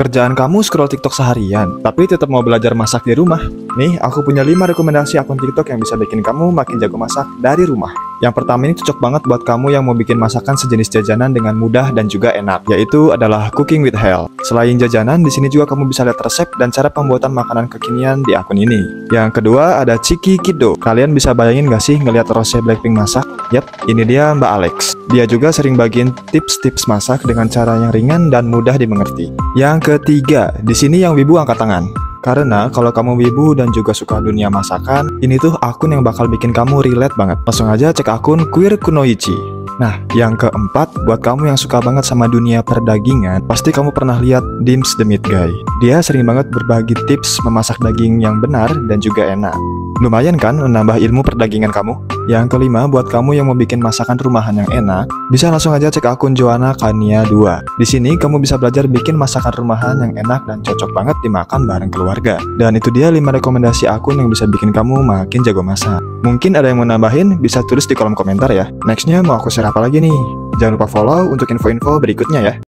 Kerjaan kamu scroll TikTok seharian, tapi tetap mau belajar masak di rumah? Nih, aku punya 5 rekomendasi akun TikTok yang bisa bikin kamu makin jago masak dari rumah. Yang pertama ini cocok banget buat kamu yang mau bikin masakan sejenis jajanan dengan mudah dan juga enak, yaitu adalah Cooking with Hel. Selain jajanan, di sini juga kamu bisa lihat resep dan cara pembuatan makanan kekinian di akun ini. Yang kedua ada Chiki Kiddo. Kalian bisa bayangin gak sih ngelihat Rose Blackpink masak? Yap, ini dia Mbak Alex. Dia juga sering bagiin tips-tips masak dengan cara yang ringan dan mudah dimengerti. Yang ketiga, di sini yang wibu angkat tangan. Karena kalau kamu wibu dan juga suka dunia masakan, ini tuh akun yang bakal bikin kamu relate banget. Langsung aja cek akun Queer Kunoichi. Nah, yang keempat, buat kamu yang suka banget sama dunia perdagingan, pasti kamu pernah lihat Dims the Meat Guy. Dia sering banget berbagi tips memasak daging yang benar dan juga enak. Lumayan kan menambah ilmu perdagingan kamu? Yang kelima, buat kamu yang mau bikin masakan rumahan yang enak, bisa langsung aja cek akun Joanna Kania 2. Di sini kamu bisa belajar bikin masakan rumahan yang enak dan cocok banget dimakan bareng keluarga. Dan itu dia 5 rekomendasi akun yang bisa bikin kamu makin jago masak. Mungkin ada yang mau nambahin, bisa tulis di kolom komentar ya. Nextnya mau aku share apa lagi nih? Jangan lupa follow untuk info-info berikutnya ya.